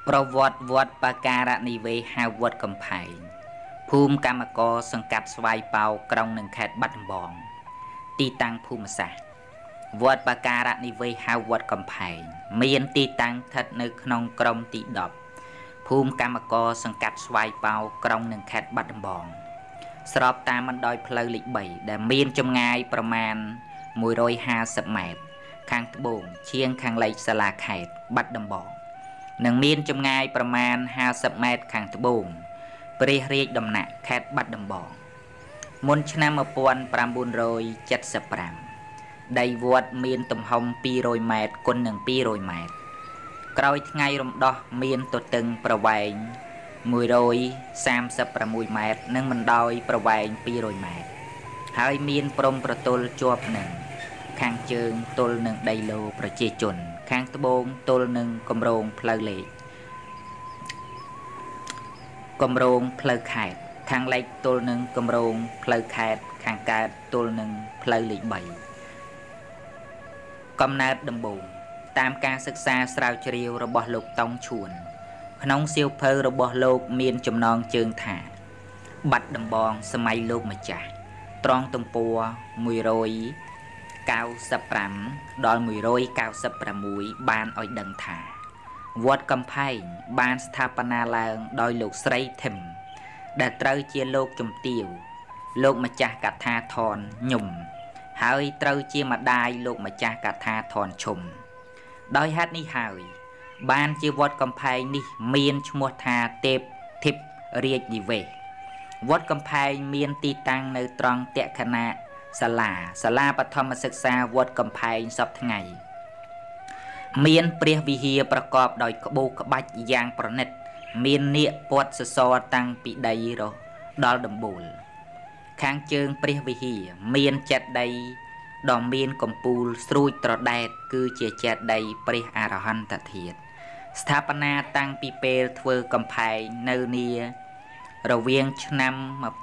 ប្រវត្តិវត្តបការនិវេហៅវត្តកំផែងភូមិកម្មករសង្កាត់ស្វាយប៉ោក្រុងនឹងខេត្តបាត់ដំបងទីតាំងភូមិសាស្ត្រវត្តបការនិវេហៅវត្តកំផែងមានទីតាំងស្ថិតនៅក្នុងក្រុមទី10ភូមិកម្មករសង្កាត់ស្វាយប៉ោក្រុងនឹងខេត្តបាត់ដំបងស្របតាមបណ្ដោយផ្លូវលេខ3ដែលមានចម្ងាយប្រមាណ150ម៉ែត្រខាងត្បូងឈៀងខាងលិចសាលាខេត្តបាត់ដំបងនិងមានចម្ងាយប្រមាណ50ម៉ែត្រខាងត្បូងព្រះរាជដំណាក់ខេត្តបាត់ដំបងមុនឆ្នាំ1975ដីវត្តមានទំហំ200ម៉ែត្រគុណនឹង200ម៉ែត្រក្រោយថ្ងៃរំដោះមានទទឹងប្រវែង136ម៉ែត្រនិងបណ្ដោយប្រវែង200ម៉ែត្រហើយមានព្រំប្រទល់ជាប់នឹងខាងជើងទល់នឹងដីឡូប្រជាជនខាងត្បូងទល់នឹងគម្រោងផ្លូវលេខគម្រោងផ្លូវខេត្តខាងលិចទល់នឹងគម្រោងផ្លូវខេត្តខាងកើតទល់នឹងផ្លូវលេខ3កំណើតដំបូងតាមការសិក្សាស្រាវជ្រាវរបស់លោកតុងឈួនក្នុងសៀវភៅរបស់លោកមានចំណងជើងថាបាត់ដំបងសម័យលោកម្ចាស់ត្រង់ទំព័រ195ដល់196បានឲ្យដឹងថាវត្តកំផែងបានស្ថាបនាឡើងដោយលោកស្រីធឹមដែលត្រូវជាលោកជំទាវលោកម្ចាស់កថាធនញុំហើយត្រូវជាម្ដាយលោកម្ចាស់កថាធនឈុំដោយហេតុនេះហើយបានជាវត្តកំផែងនេះមានឈ្មោះថាទេពធីបរាជនិវេសវត្តកំផែងមានទីតាំងនៅត្រង់តក្កណៈសាលាបឋមសិក្សាវត្តកំផែងសពថ្ងៃមានព្រះវិហារប្រកបដោយក្បូរក្បាច់យ៉ាងប្រណិតមាននាគព័ទ្ធសសរតាំងពីដីរហូតដល់ដំបូលខាងជើងព្រះវិហារមានចេតិយដ៏មានកំពូលស្រួចត្រដែតគឺជាចេតិយព្រះអរហន្តធាតុស្ថាបនាតាំងពីពេលធ្វើកំផែងនៅនារវាងឆ្នាំ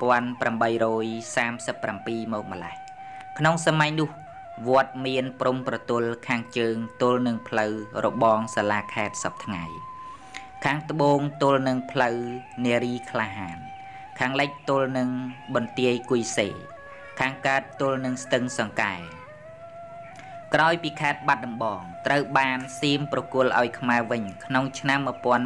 1837មកម្លេះក្នុងសម័យនោះវត្តមានព្រំប្រទល់ខាងជើងទល់នឹងផ្លូវរបងសាលាខេត្តសពថ្ងៃខាងត្បូងទល់នឹងផ្លូវនារីក្លាហានខាងលិចទល់នឹងបន្ទាយគុយសេខាងកើតទល់នឹងស្ទឹងសង្កែក្រោយពីខេត្តបាត់ដំបងត្រូវបានសៀមប្រគល់ឲ្យខ្មែរវិញក្នុងឆ្នាំ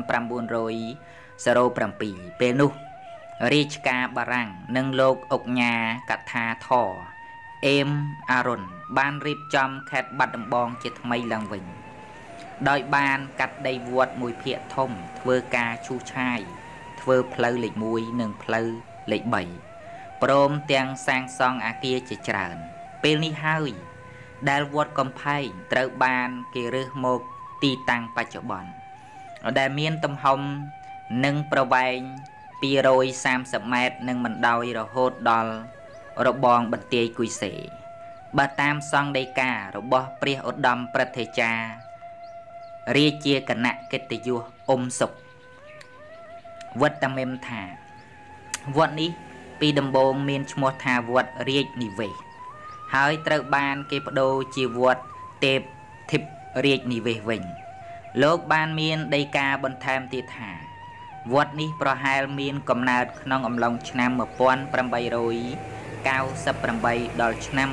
1907ពេលនោះរាជការបារាំងនិងលោកអុកញ៉ាកថាធរអេមអារុនបានរៀបចំខេត្តបាត់ដំបងជាថ្មីឡើងវិញដោយបានកាត់ដីវត្តមួយភាគធំធ្វើការឈូសឆាយធ្វើផ្លូវលេខ1និងផ្លូវលេខ3ព្រមទាំងសាងសង់អគារជាច្រើនពេលនេះហើយដែលវត្តកំផែងត្រូវបានគេរើសមកទីតាំងបច្ចុប្បន្នដែលមានទំហំនិងប្រវែង230ម៉ែត្រនិងបណ្ដោយរហូតដល់របងបន្ទាយគុយសេបើតាមសង្ឃដីការបស់ព្រះឧត្តមព្រឹទ្ធាចារ្យរាជាគណៈកិត្តិយសអ៊ុំសុខវត្តមេមថាវត្តនេះពីដំបូងមានឈ្មោះថាវត្តរាជនិវេសហើយត្រូវបានគេប្ដូរជាវត្តទេពធីបរាជនិវេសវិញលោកបានមានដីកាបន្ថែមទៀតថាវត្តនេះប្រហែលមានកំណើតក្នុងអំឡុងឆ្នាំ1898ដល់ឆ្នាំ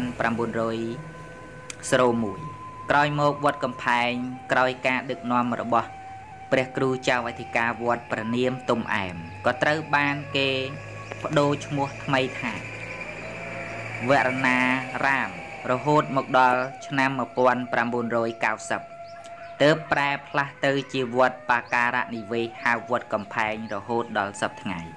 1901ក្រោយមកវត្តកំផែងក្រោយការដឹកនាំរបស់ព្រះគ្រូចៅអធិការវត្តព្រះនាមទុំអែមក៏ត្រូវបានគេប្ដូរឈ្មោះថ្មីថាវរណារាមរហូតមកដល់ឆ្នាំ1990ទើបប្រែផ្លាស់ទៅជាវត្តបការនិវេសហៅវត្តកំផែងរហូតដល់សព្វថ្ងៃ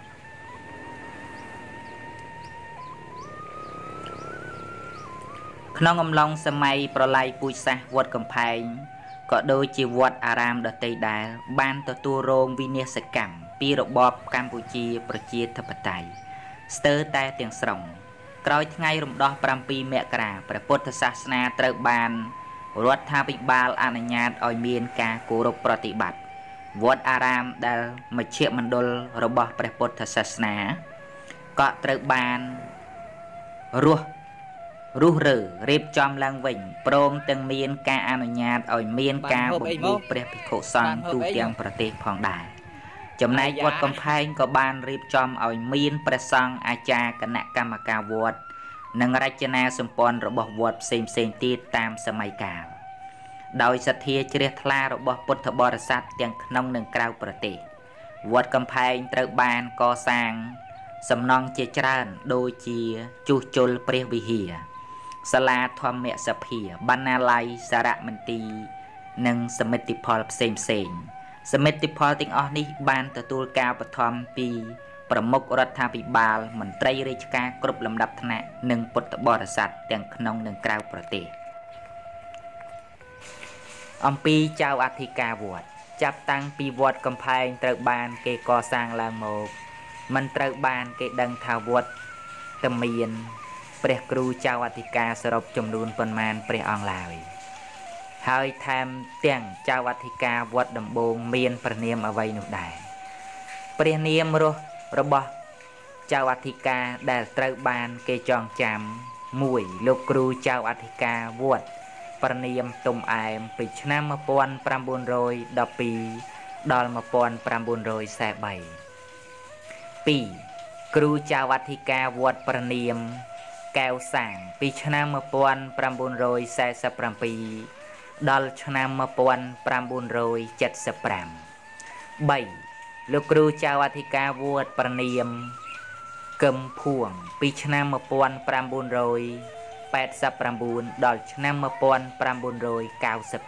ក្នុងអំឡុងសម័យប្រល័យពូជសាសន៍វត្តកំផែងក៏ដូចជាវត្តអារាមដទៃដែរបានទទួលរងវិនាសកម្មពីរបបកម្ពុជាប្រជាធិបតេយ្យស្ទើរតែទាំងស្រុងក្រោយថ្ងៃរំដោះ7មករាព្រះពុទ្ធសាសនាត្រូវបានរដ្ឋាភិបាលអនុញ្ញាតឲ្យមានការគោរពប្រតិបត្តិវត្តអារាមដែលមជ្ឈមណ្ឌលរបស់ព្រះពុទ្ធសាសនាក៏ត្រូវបានរស់រុះរើរៀបចំឡើងវិញព្រមទាំងមានការអនុញ្ញាតឲ្យមានការបង្រួបព្រះភិក្ខុសង្ឃទូទាំងប្រទេសផងដែរចំណែកវត្តកំផែងក៏បានរៀបចំឲ្យមានព្រះសង្ឃអាចារ្យគណៈកម្មការវត្តនិងរចនាសម្ព័ន្ធរបស់វត្តផ្សេងៗទៀតតាមសម័យកាលដោយសទ្ធាជ្រះថ្លារបស់ពុទ្ធបរិស័ទទាំងក្នុងនិងក្រៅប្រទេសវត្តកំផែងត្រូវបានកសាងសំណង់ជាច្រើនដូចជាជួសជុលព្រះវិហារសាលាធម្មសភាបណ្ណាល័យសារមន្ទីរនិងសមិទ្ធផលផ្សេងសមិទ្ធផលទាំងអស់នេះបានទទួលការឧបត្ថម្ភពីប្រមុខរដ្ឋាភិបាលមន្ត្រីរាជការគ្រប់លំដាប់ថ្នាក់និងពុទ្ធបរិស័ទទាំងក្នុងនិងក្រៅប្រទេសអំពីចៅអធិការវត្តចាប់តាំងពីវត្តកំផែងត្រូវបានគេកសាងឡើងមកមិនត្រូវបានគេដឹងថាវត្តតែមានព្រះគ្រូចៅអធិការសរុបចំនួនប៉ុន្មានព្រះអង្គឡើយហើយថែមទាំងចៅអធិការវត្តដំបងមានព្រះនាមអ្វីនោះដែរព្រះនាមរបស់ចៅអធិការដែលត្រូវបានគេចងចាំ1លោកគ្រូចៅអធិការវត្តព្រះនាមទុំអែមពីឆ្នាំ1912ដល់1943 2គ្រូចៅអធិការវត្តព្រះនាមកែវសាងពីឆ្នាំ1947ដល់ឆ្នាំ1975 3លោកគ្រូចៅអធិការវត្តព្រះនាមកឹមភួងពីឆ្នាំ1989ដល់ឆ្នាំ1992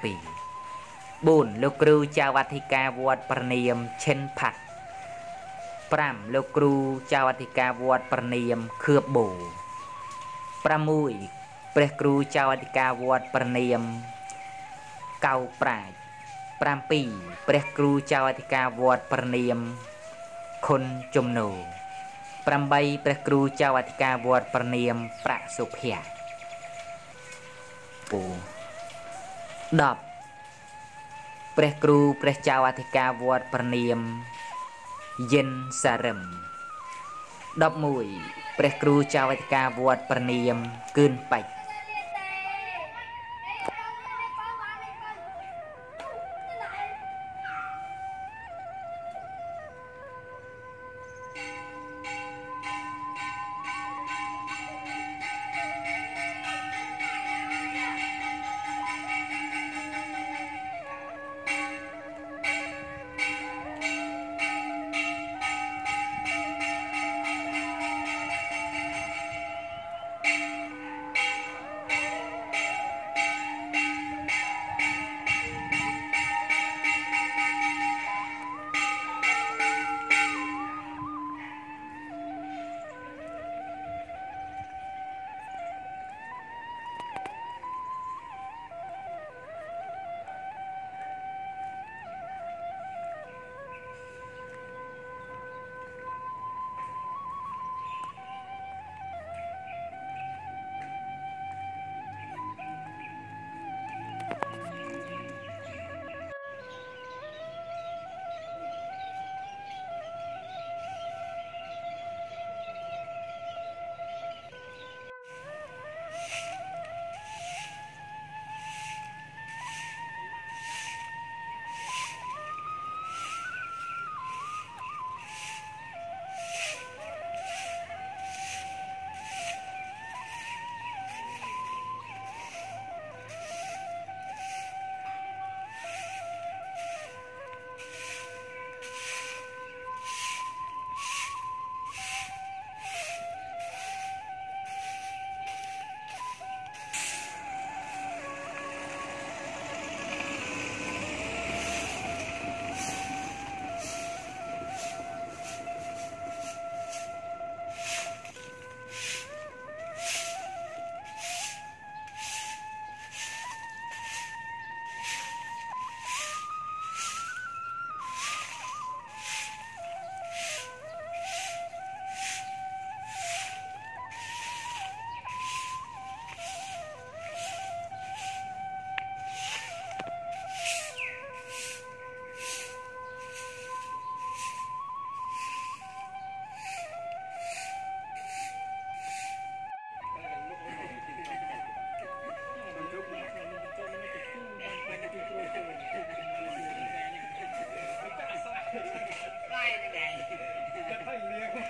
4លោកគ្រូចៅអធិការវត្តព្រះនាមឈិនផាត់5លោកគ្រូចៅអធិការវត្តព្រះនាមខឿបបូ6ព្រះគ្រូចៅអធិការវត្តព្រះនាមកៅប្រាជ្ញ7ព្រះគ្រូចៅអធិការវត្តព្រះនាមខុនជំនោ8ព្រះគ្រូចៅអធិការវត្តព្រះនាមប្រាក់សុភ័ក្រ10ព្រះគ្រូព្រះចៅអធិការវត្តព្រះនាមយិនសារឹម11ព្រះគ្រូចៅអធិការវត្តព្រះនាមគឿនបាច់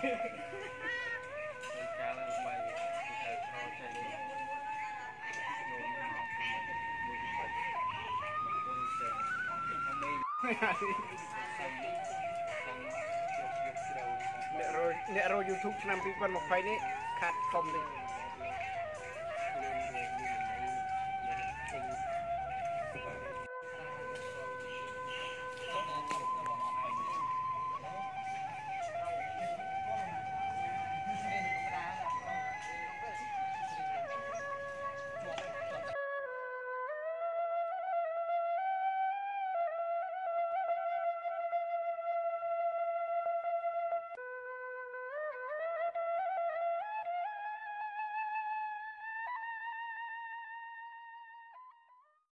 ការឡើងបាយតែខោចេញយកមកមួយទីបាច់មកពុនចេញអមេអ្នករយ YouTube ឆ្នាំ2020នេះខាត់ធំនេះ